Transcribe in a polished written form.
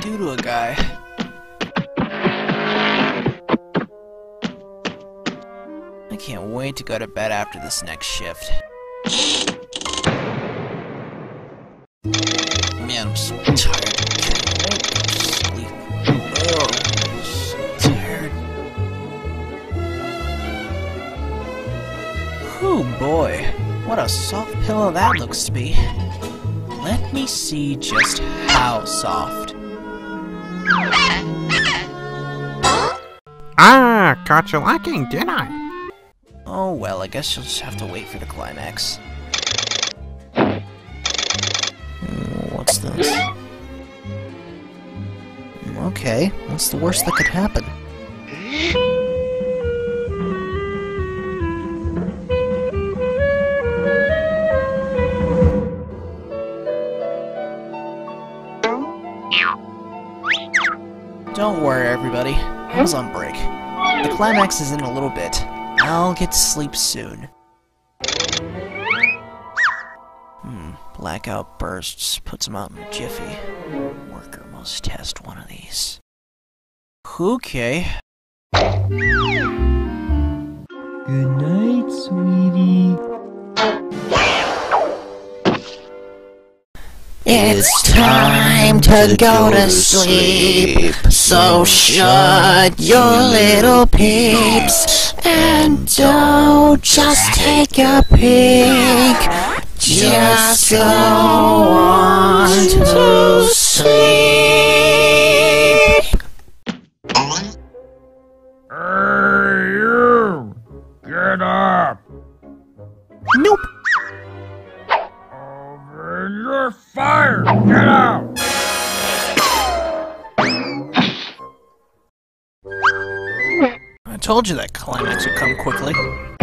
do to a guy? I can't wait to go to bed after this next shift. Man, I'm so tired. I can't wait to sleep. Oh, I'm so tired. Whew, boy. What a soft pillow that looks to be. Let me see just how soft. Ah, caught you lacking, didn't I? Oh well, I guess you'll just have to wait for the climax. What's this? Okay, what's the worst that could happen? Don't worry, everybody. I was on break. The climax is in a little bit. I'll get to sleep soon. Blackout bursts puts him out in a jiffy. Worker must test one of these. Okay. Good night, sweetie. It's time to go to sleep, so shut your little peeps and don't just take a peek, just go on to sleep. Hey, you! Get up! Nope. You're fired! Get out! I told you that climax would come quickly.